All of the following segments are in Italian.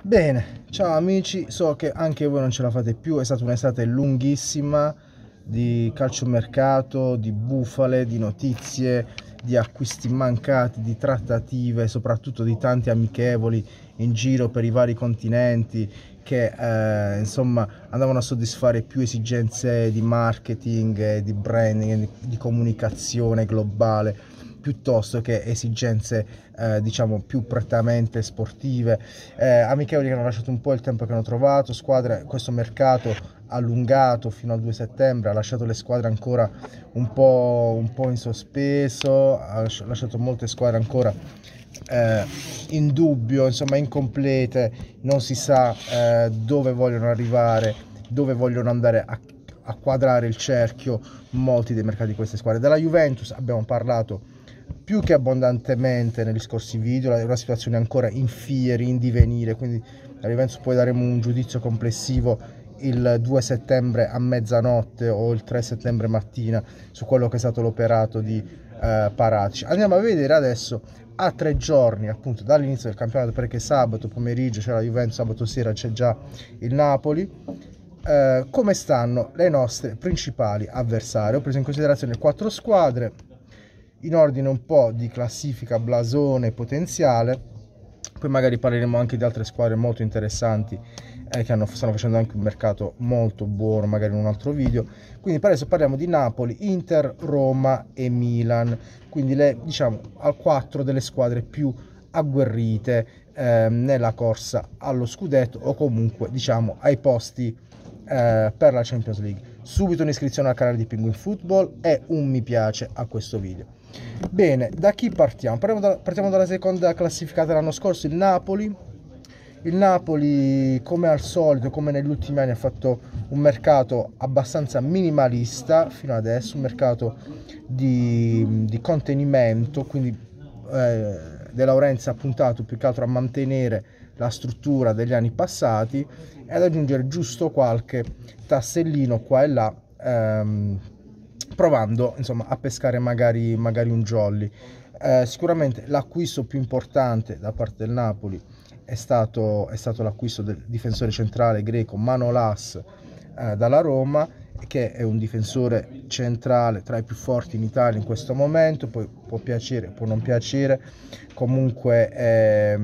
Bene, ciao amici, so che anche voi non ce la fate più, è stata un'estate lunghissima di calciomercato, di bufale, di notizie, di acquisti mancati, di trattative, soprattutto di tanti amichevoli in giro per i vari continenti che insomma andavano a soddisfare più esigenze di marketing, di branding, di comunicazione globale piuttosto che esigenze diciamo più prettamente sportive, amichevoli che hanno lasciato un po' il tempo che hanno trovato, squadre, questo mercato allungato fino al 2 settembre ha lasciato le squadre ancora un po' in sospeso, ha lasciato molte squadre ancora in dubbio, insomma incomplete, non si sa dove vogliono arrivare, dove vogliono andare a quadrare il cerchio molti dei mercati di queste squadre. Della Juventus abbiamo parlato più che abbondantemente negli scorsi video, è una situazione ancora in fieri, in divenire, quindi la Juventus poi daremo un giudizio complessivo il 2 settembre a mezzanotte o il 3 settembre mattina su quello che è stato l'operato di Paratici. Andiamo a vedere adesso a 3 giorni appunto dall'inizio del campionato, perché sabato pomeriggio c'è la Juventus, sabato sera c'è già il Napoli. Come stanno le nostre principali avversarie? Ho preso in considerazione 4 squadre in ordine un po' di classifica, blasone potenziale, poi magari parleremo anche di altre squadre molto interessanti che stanno facendo anche un mercato molto buono, magari in un altro video. Quindi per adesso parliamo di Napoli, Inter, Roma e Milan, quindi le diciamo al 4 delle squadre più agguerrite nella corsa allo scudetto o comunque diciamo ai posti per la Champions League. Subito un'iscrizione al canale di Penguin Football e un mi piace a questo video. Bene, da chi partiamo? Partiamo dalla seconda classificata dell'anno scorso, il Napoli. Il Napoli, come al solito, come negli ultimi anni, ha fatto un mercato abbastanza minimalista fino adesso, un mercato di contenimento, quindi De Laurentiis ha puntato più che altro a mantenere la struttura degli anni passati e ad aggiungere giusto qualche tassellino qua e là, provando insomma a pescare magari un jolly. Sicuramente l'acquisto più importante da parte del Napoli è stato l'acquisto del difensore centrale greco Manolas dalla Roma, che è un difensore centrale tra i più forti in Italia in questo momento, poi può piacere, può non piacere, comunque è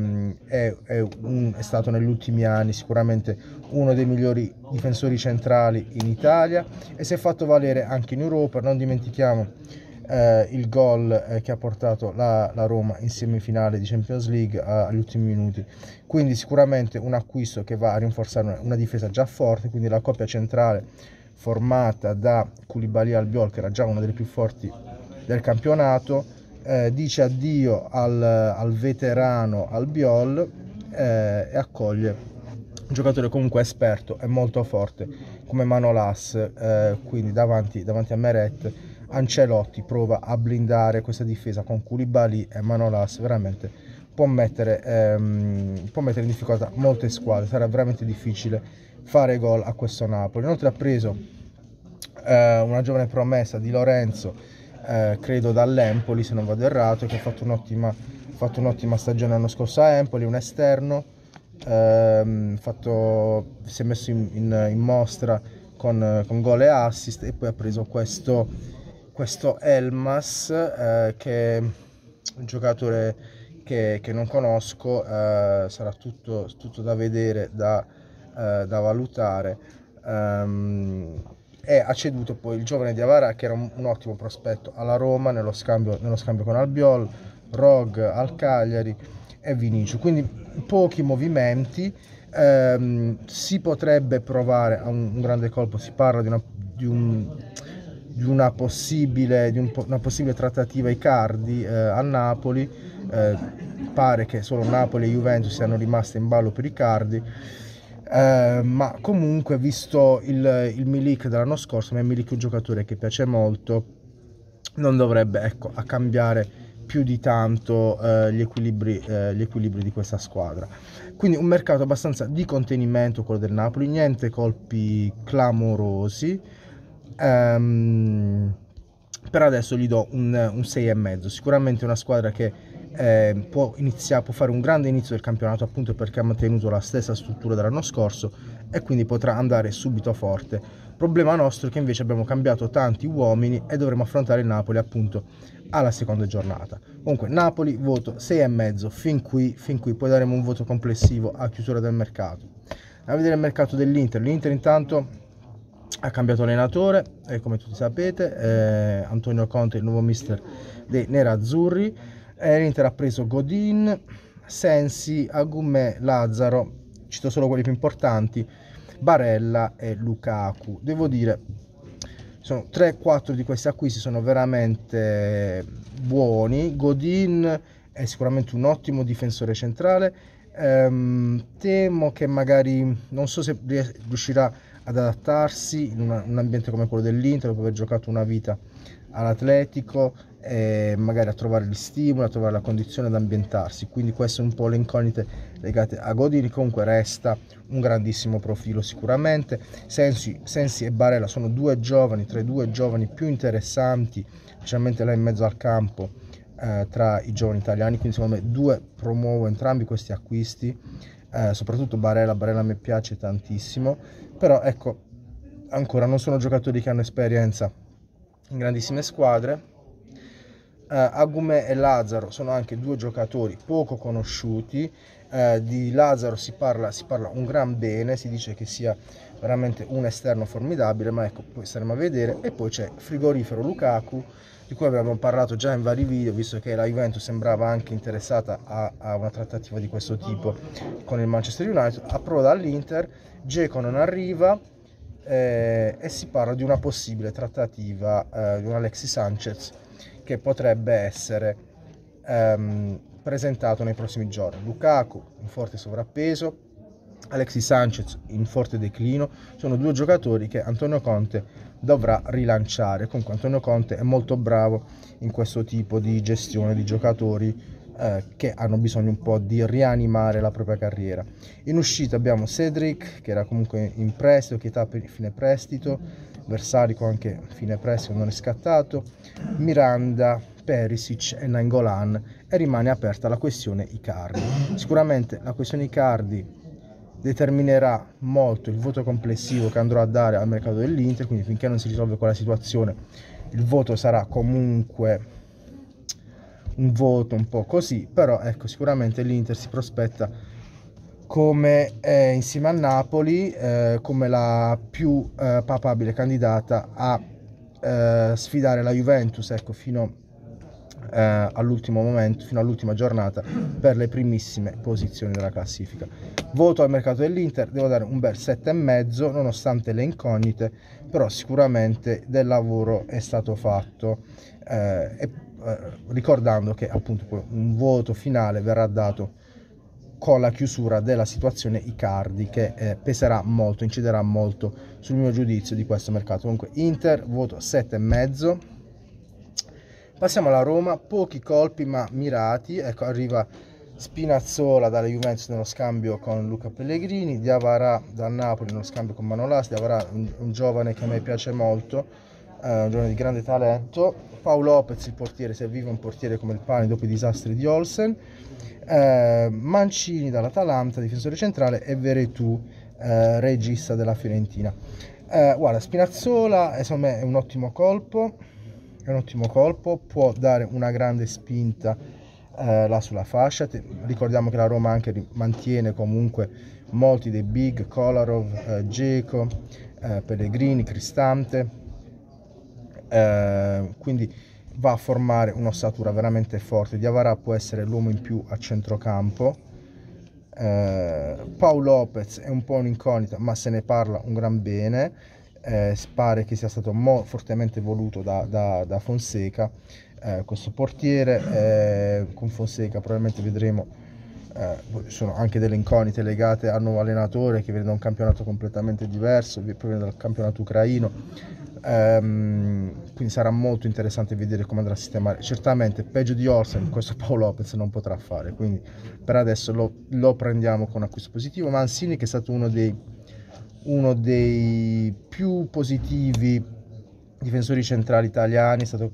stato negli ultimi anni sicuramente uno dei migliori difensori centrali in Italia e si è fatto valere anche in Europa. Non dimentichiamo il gol che ha portato la Roma in semifinale di Champions League agli ultimi minuti, quindi sicuramente un acquisto che va a rinforzare una difesa già forte, quindi la coppia centrale formata da Koulibaly e Albiol, che era già una delle più forti del campionato, dice addio al veterano Albiol e accoglie un giocatore comunque esperto e molto forte come Manolas, quindi davanti a Meret Ancelotti prova a blindare questa difesa con Koulibaly e Manolas, veramente può mettere in difficoltà molte squadre, sarà veramente difficile fare gol a questo Napoli. Inoltre ha preso una giovane promessa di Lorenzo, credo dall'Empoli se non vado errato, che ha fatto un'ottima stagione l'anno scorso a Empoli, un esterno, si è messo in mostra con gol e assist, e poi ha preso questo Elmas, che è un giocatore che non conosco, sarà tutto da vedere, da valutare, e ha ceduto poi il giovane Diawara, che era un ottimo prospetto, alla Roma nello scambio con Albiol, Rog al Cagliari e Vinicius, quindi pochi movimenti. Si potrebbe provare a un grande colpo, si parla di una possibile trattativa Icardi a Napoli. Pare che solo Napoli e Juventus siano rimaste in ballo per Icardi, ma comunque, visto il Milik dell'anno scorso, ma Milik è un giocatore che piace molto, non dovrebbe, ecco, a cambiare più di tanto gli equilibri di questa squadra. Quindi un mercato abbastanza di contenimento quello del Napoli, niente colpi clamorosi. per adesso gli do un 6,5. Sicuramente una squadra che può fare un grande inizio del campionato, appunto perché ha mantenuto la stessa struttura dell'anno scorso e quindi potrà andare subito forte. Problema nostro è che invece abbiamo cambiato tanti uomini e dovremo affrontare il Napoli appunto alla seconda giornata. Comunque Napoli voto 6,5, fin qui poi daremo un voto complessivo a chiusura del mercato. A vedere il mercato dell'Inter. L'Inter intanto ha cambiato allenatore, come tutti sapete, Antonio Conte, il nuovo mister dei nerazzurri. L'Inter ha preso Godin, Sensi, Agumè, Lazzaro, cito solo quelli più importanti, Barella e Lukaku. Devo dire, 3-4 di questi acquisti sono veramente buoni. Godin è sicuramente un ottimo difensore centrale. Temo che magari, non so se riuscirà ad adattarsi in un ambiente come quello dell'Inter, dopo aver giocato una vita all'Atletico, e magari a trovare gli stimoli, a trovare la condizione ad ambientarsi. Quindi queste sono un po' le incognite legate a Godin. Comunque resta un grandissimo profilo sicuramente. Sensi e Barella sono tra i due giovani più interessanti, specialmente là in mezzo al campo, tra i giovani italiani. Quindi secondo me promuovo entrambi questi acquisti, soprattutto Barella a me piace tantissimo, però ecco, ancora non sono giocatori che hanno esperienza in grandissime squadre. Agumè e Lazzaro sono anche due giocatori poco conosciuti. Di Lazzaro si parla un gran bene, si dice che sia veramente un esterno formidabile, ma ecco, poi staremo a vedere. E poi c'è frigorifero Lukaku, di cui abbiamo parlato già in vari video, visto che la Juventus sembrava anche interessata a una trattativa di questo tipo con il Manchester United. Approda all'Inter, Dzeko non arriva, e si parla di una possibile trattativa di un Alexis Sanchez che potrebbe essere presentato nei prossimi giorni. Lukaku in forte sovrappeso, Alexis Sanchez in forte declino, sono due giocatori che Antonio Conte dovrà rilanciare. Comunque Antonio Conte è molto bravo in questo tipo di gestione di giocatori che hanno bisogno un po' di rianimare la propria carriera. In uscita abbiamo Cedric, che era comunque in prestito, che per fine prestito, Versalico anche fine prestito, non è scattato, Miranda, Perisic e Nainggolan, e rimane aperta la questione Icardi. Sicuramente la questione Icardi determinerà molto il voto complessivo che andrò a dare al mercato dell'Inter, quindi finché non si risolve quella situazione il voto sarà comunque un voto un po' così, però ecco, sicuramente l'Inter si prospetta come insieme al Napoli come la più papabile candidata a sfidare la Juventus, ecco, fino all'ultimo momento, fino all'ultima giornata, per le primissime posizioni della classifica. Voto al mercato dell'Inter, devo dare un bel 7,5 nonostante le incognite, però sicuramente del lavoro è stato fatto, ricordando che appunto un voto finale verrà dato con la chiusura della situazione Icardi, che peserà molto, inciderà molto sul mio giudizio di questo mercato. Comunque Inter, voto 7,5. Passiamo alla Roma, pochi colpi ma mirati. Ecco, arriva Spinazzola dalla Juventus nello scambio con Luca Pellegrini, Diawara dal Napoli nello scambio con Manolas. Diawara un giovane che a me piace molto, un giovane di grande talento. Paolo Lopez, il portiere, serviva un portiere come il pane dopo i disastri di Olsen. Mancini dall'Atalanta, difensore centrale, e Veretù, regista della Fiorentina. Guarda, Spinazzola secondo me è un ottimo colpo, può dare una grande spinta là sulla fascia. Ricordiamo che la Roma anche mantiene comunque molti dei big, Kolarov, Dzeko, Pellegrini, Cristante, quindi va a formare un'ossatura veramente forte. Diawara può essere l'uomo in più a centrocampo. Paolo Lopez è un po' un'incognita, ma se ne parla un gran bene. Pare che sia stato fortemente voluto da Fonseca, questo portiere. Con Fonseca probabilmente vedremo, ci sono anche delle incognite legate al nuovo allenatore che viene da un campionato completamente diverso, proviene dal campionato ucraino, quindi sarà molto interessante vedere come andrà a sistemare. Certamente peggio di Olsen questo Paolo Lopez non potrà fare, quindi per adesso lo prendiamo con acquisto positivo. Mancini, che è stato uno dei più positivi difensori centrali italiani, è stato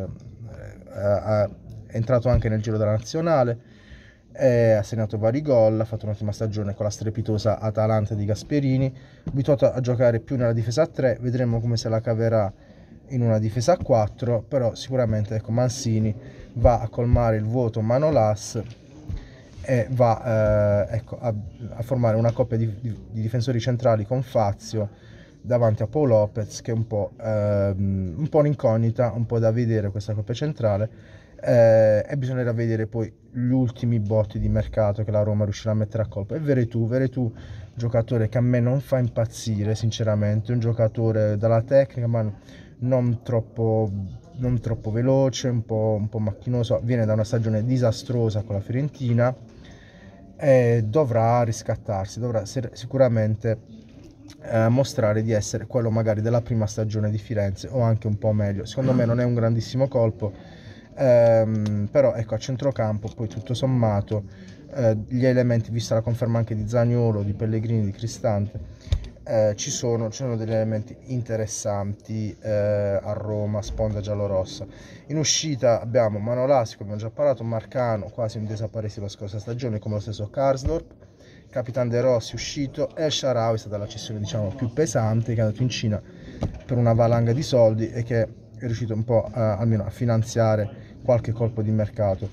è entrato anche nel giro della nazionale, ha segnato vari gol, ha fatto un'ottima stagione con la strepitosa Atalanta di Gasperini, abituato a giocare più nella difesa a 3, vedremo come se la caverà in una difesa a 4, però sicuramente ecco, Mancini va a colmare il vuoto Manolas e va ecco, a formare una coppia di difensori centrali con Fazio davanti a Pau Lopez, che è un po' un'incognita, un po' da vedere questa coppia centrale, e bisognerà vedere poi gli ultimi botti di mercato che la Roma riuscirà a mettere a colpo. E Veretù, giocatore che a me non fa impazzire sinceramente, un giocatore dalla tecnica ma non troppo veloce, un po' macchinoso, viene da una stagione disastrosa con la Fiorentina e dovrà riscattarsi, dovrà sicuramente mostrare di essere quello magari della prima stagione di Firenze o anche un po' meglio. Secondo me non è un grandissimo colpo, però ecco, a centrocampo poi tutto sommato gli elementi, vista la conferma anche di Zaniolo, di Pellegrini, di Cristante, ci sono degli elementi interessanti a Roma, sponda giallorossa. In uscita abbiamo Manolas, come abbiamo già parlato, Marcano, quasi un desaparecido la scorsa stagione, come lo stesso Karsdorp, Capitan De Rossi uscito, El Shaarawy è stata la cessione diciamo più pesante, che è andato in Cina per una valanga di soldi e che è riuscito un po' almeno a finanziare qualche colpo di mercato,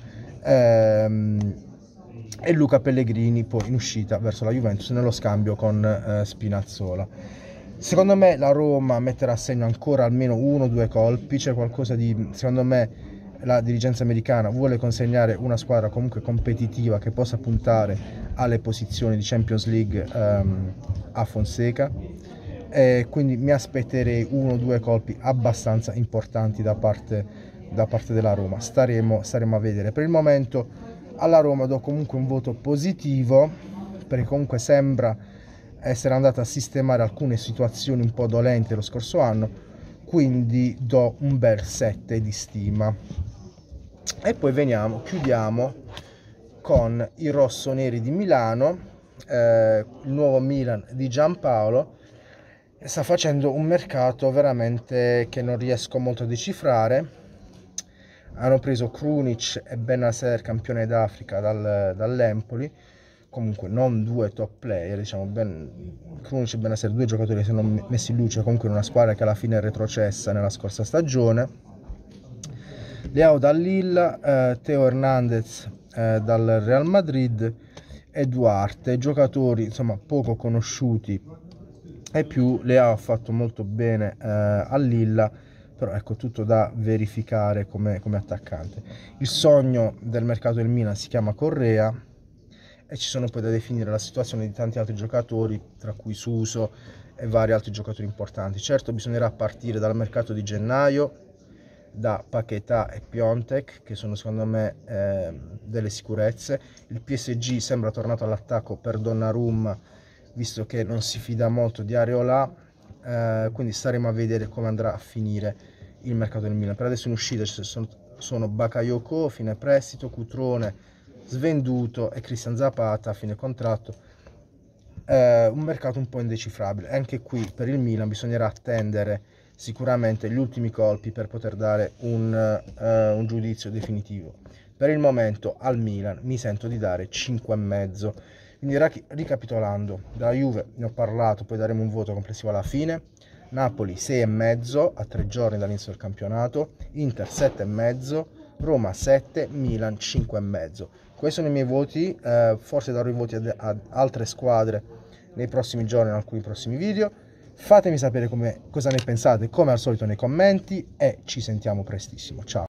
e Luca Pellegrini poi in uscita verso la Juventus nello scambio con Spinazzola. Secondo me la Roma metterà a segno ancora almeno 1 o 2 colpi, c'è qualcosa di, secondo me la dirigenza americana vuole consegnare una squadra comunque competitiva che possa puntare alle posizioni di Champions League a Fonseca, e quindi mi aspetterei 1 o 2 colpi abbastanza importanti da parte della Roma. Staremo a vedere. Per il momento alla Roma do comunque un voto positivo, perché comunque sembra essere andata a sistemare alcune situazioni un po' dolenti lo scorso anno, quindi do un bel 7 di stima. E poi chiudiamo con i rossoneri di Milano, il nuovo Milan di Giampaolo, che sta facendo un mercato veramente che non riesco molto a decifrare. Hanno preso Krunic e Bennacer, campione d'Africa dall'Empoli, comunque non 2 top player, diciamo. Krunic e Bennacer, 2 giocatori che si sono messi in luce comunque in una squadra che alla fine è retrocessa nella scorsa stagione. Leao dal Lille, Theo Hernandez dal Real Madrid e Duarte, giocatori insomma poco conosciuti, e più Leao ha fatto molto bene al Lille, però ecco, tutto da verificare come attaccante. Il sogno del mercato del Milan si chiama Correa, e ci sono poi da definire la situazione di tanti altri giocatori, tra cui Suso e vari altri giocatori importanti. Certo, bisognerà partire dal mercato di gennaio, da Paquetá e Piontek, che sono secondo me delle sicurezze. Il PSG sembra tornato all'attacco per Donnarumma, visto che non si fida molto di Areola, quindi staremo a vedere come andrà a finire il mercato del Milan. Per adesso in uscita sono Bakayoko, fine prestito, Cutrone svenduto e Christian Zapata, fine contratto. Un mercato un po' indecifrabile. Anche qui per il Milan bisognerà attendere sicuramente gli ultimi colpi per poter dare un giudizio definitivo. Per il momento al Milan mi sento di dare 5,5. Quindi ricapitolando, della Juve ne ho parlato, poi daremo un voto complessivo alla fine. Napoli 6,5 a 3 giorni dall'inizio del campionato, Inter 7,5, Roma 7, Milan 5,5. Questi sono i miei voti, forse darò i voti ad altre squadre nei prossimi giorni, in alcuni prossimi video. Fatemi sapere cosa ne pensate, come al solito nei commenti, e ci sentiamo prestissimo. Ciao!